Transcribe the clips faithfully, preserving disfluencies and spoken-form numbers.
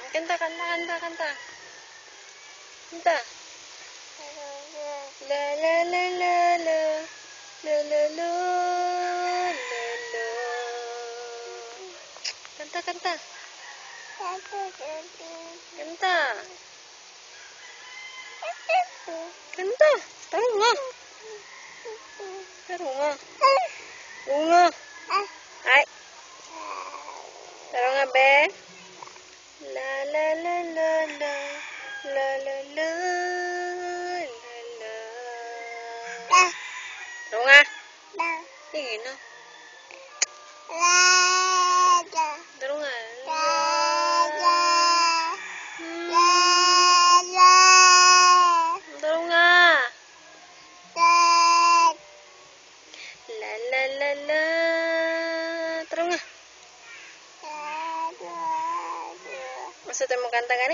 Kanta, kanta, kanta, kanta. Kanta. La la la la la. La la la la la. Kanta, kanta. Kanta. Kanta. Tahu nga. Tahu nga. Tahu nga. Ay. Tahu nga, be. La la la la la. La la la la la. Tahu nga. Sige na. Tahu nga. Tahu nga. La la la la. Tahu nga. Maksud mo kanta gani?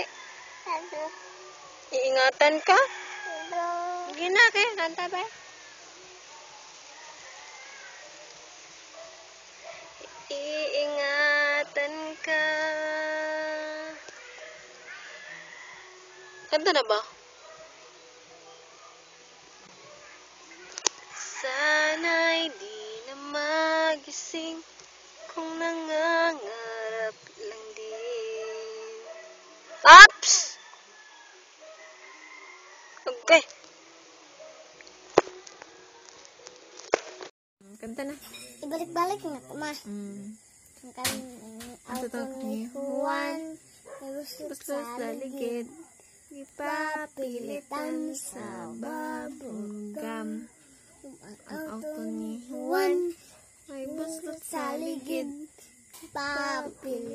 Iingatan ka? Gina kay kanta ba? Iingatan ka. Kanta na ba? Sana'y di na magising kung nangangarap lang din. Ops! Okay. Kanta na. Ibalik-balik nga ito, ma. Hmm. Ang kan Ang auto totoo ni ni Juan. Nagusok Basta sa sa ligid. ligid. Ipapilitan sa babugam. Ang auto ni Juan. May buslot Sa ligid. Papil